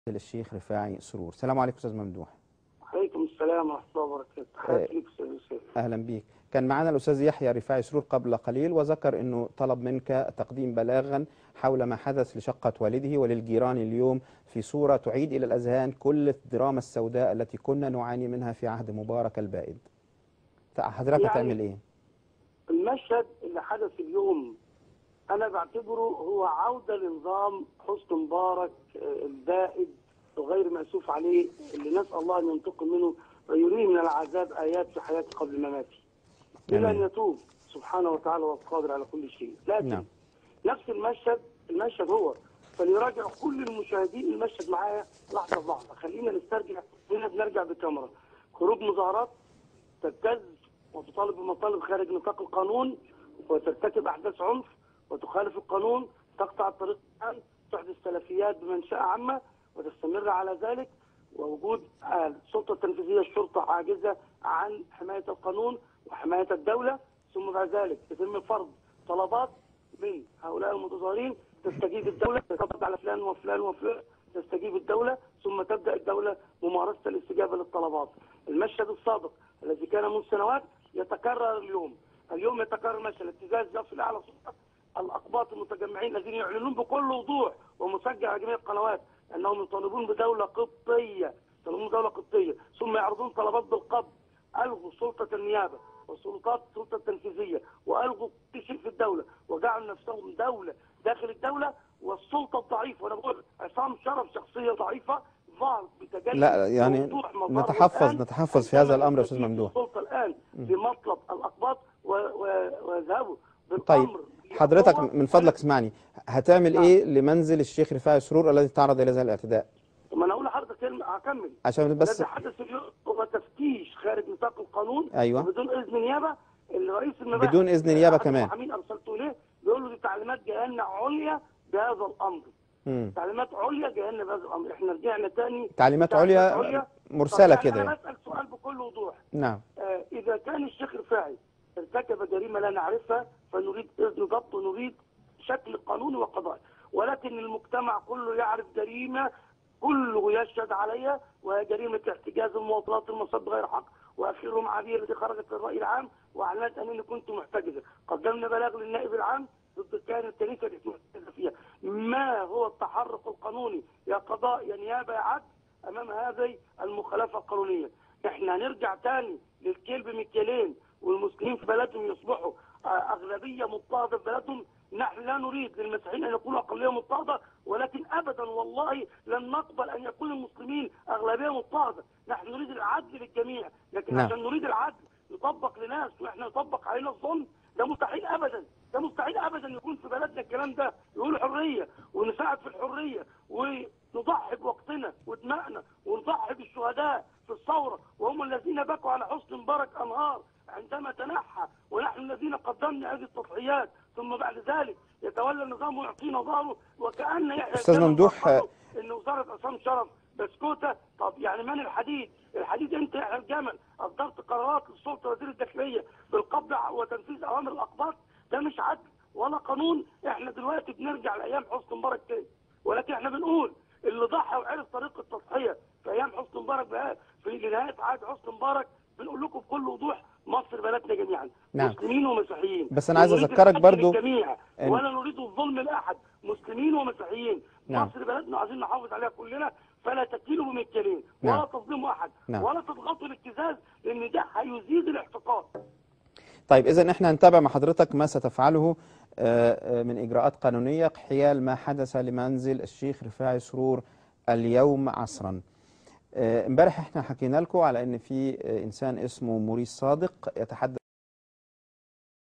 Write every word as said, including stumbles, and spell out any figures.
للشيخ رفاعي سرور. السلام عليكم استاذ ممدوح. عليكم السلام ورحمه الله وبركاته. حياتي ليك استاذ يوسف. اهلا بيك. كان معنا الاستاذ يحيى رفاعي سرور قبل قليل وذكر انه طلب منك تقديم بلاغا حول ما حدث لشقة والده وللجيران اليوم في صورة تعيد الى الاذهان كل الدراما السوداء التي كنا نعاني منها في عهد مبارك البائد. حضرتك يعني هتعمل ايه؟ المشهد اللي حدث اليوم انا بعتبره هو عوده لنظام حسني مبارك البائد وغير مأسوف عليه، اللي نسأل الله ان ينتقم منه ويريه من العذاب ايات في حياتي قبل مماتي. الى ان يتوب سبحانه وتعالى والقادر على كل شيء. لكن نعم. نفس المشهد المشهد هو فليراجع كل المشاهدين المشهد معايا لحظه بلحظه. خلينا نسترجع هنا، بنرجع بكاميرا. خروج مظاهرات تبتز وتطالب بمطالب خارج نطاق القانون وترتكب احداث عنف وتخالف القانون، تقطع الطريق الان، تحدث سلفيات بمنشأة عامه وتستمر على ذلك، ووجود السلطه التنفيذيه الشرطه عاجزه عن حمايه القانون وحمايه الدوله. ثم بعد ذلك يتم فرض طلبات من هؤلاء المتظاهرين، تستجيب الدوله، تقبض على فلان وفلان وفلان، تستجيب الدوله، ثم تبدا الدوله ممارسه الاستجابه للطلبات. المشهد السابق الذي كان منذ سنوات يتكرر اليوم. اليوم يتكرر مشهد الابتزاز يصل اعلى سلطه الاقباط المتجمعين الذين يعلنون بكل وضوح ومسجل على جميع القنوات انهم يطالبون بدوله قبطيه، يطالبون بدوله قبطيه، ثم يعرضون طلبات بالقبض. الغوا سلطه النيابه وسلطات السلطه التنفيذيه والغوا كل شيء في الدوله وجعلوا نفسهم دوله داخل الدوله والسلطه الضعيفه. وانا بقول عصام شرف شخصيه ضعيفه ظهر بتجلي. لا يعني نتحفظ نتحفظ في هذا الامر يا استاذ ممدوح. السلطه الان في مطلب الاقباط ويذهبوا بالامر. طيب حضرتك من فضلك اسمعني، هتعمل نعم. ايه لمنزل الشيخ رفاعي سرور الذي تعرض الى هذا الاعتداء؟ ما انا اقول لحضرتك كلمه هكمل. عشان بس الذي حدث اليوم هو تفتيش خارج نطاق القانون. ايوه بدون اذن نيابه. الرئيس المباحث بدون اذن نيابه كمان. المحامين ارسلته اليه بيقول له دي تعليمات جايه لنا عليا بهذا الامر. امم تعليمات عليا جايه لنا بهذا الامر. احنا رجعنا تاني تعليمات عليا, عليا مرسله كده. انا بسال سؤال بكل وضوح. نعم. آه اذا كان الشيخ رفاعي ارتكب جريمه لا نعرفها فنريد اذن ضبط ونريد شكل قانوني وقضائي، ولكن المجتمع كله يعرف جريمه كله يشهد عليها، وهي جريمه احتجاز المواطنات المصاب بغير حق، واخرهم عبير التي خرجت للراي العام واعلنت انني كنت محتجزه. قدمنا بلاغ للنائب العام ضد كان الكنيسه اللي محتجزه فيها. ما هو التحرك القانوني يا قضاء يا نيابه يا عدل امام هذه المخالفه القانونيه؟ احنا هنرجع تاني للكيل بمكيالين والمسلمين في بلدهم يصبحوا اغلبيه مضطهده في بلدهم. نحن لا نريد للمسيحيين ان يكونوا اقليه مضطهده، ولكن ابدا والله لن نقبل ان يكون المسلمين اغلبيه مضطهده. نحن نريد العدل للجميع، لكن نعم. عشان نريد العدل يطبق لناس واحنا يطبق علينا الظلم، ده مستحيل ابدا. ده مستحيل ابدا يكون في بلدنا الكلام ده. يقولوا حريه ونساعد في الحريه ونضحي بوقتنا ودمائنا ونضحي بالشهداء في الثوره، وهم الذين بكوا على حسني مبارك انهار عندما تنحى، ونحن الذين قدمنا هذه التضحيات. ثم بعد ذلك يتولى النظام ويعطينا ظهره وكأن يحيى استاذ ممدوح ان وزاره عصام شرف بسكوته. طب يعني من الحديد؟ الحديد انت يحيى الجمل اصدرت قرارات للسلطه وزير الداخليه بالقبض وتنفيذ اوامر الاقباط. ده مش عدل ولا قانون. احنا دلوقتي بنرجع لايام حسني مبارك تاني، ولكن احنا بنقول اللي ضحى وعرف طريقه التضحيه في ايام حسني مبارك في نهايه عهد حسني مبارك بنقول لكم بكل وضوح مصر بلدنا جميعا. نعم. مسلمين ومسيحيين. بس انا عايز اذكرك برضو الجميع إن... ولا نريد الظلم لاحد. مسلمين ومسيحيين. نعم. مصر بلدنا عايزين نحافظ عليها كلنا، فلا تكيلوا بمكيالين. نعم. ولا تظلموا احد. نعم. ولا تضغطوا الابتزاز لان ده هيزيد الاحتقان. طيب اذا احنا هنتابع مع حضرتك ما ستفعله من اجراءات قانونيه حيال ما حدث لمنزل الشيخ رفاعي سرور اليوم عصرا. امبارح احنا حكينا لكم على ان في انسان اسمه موريس صادق يتحدث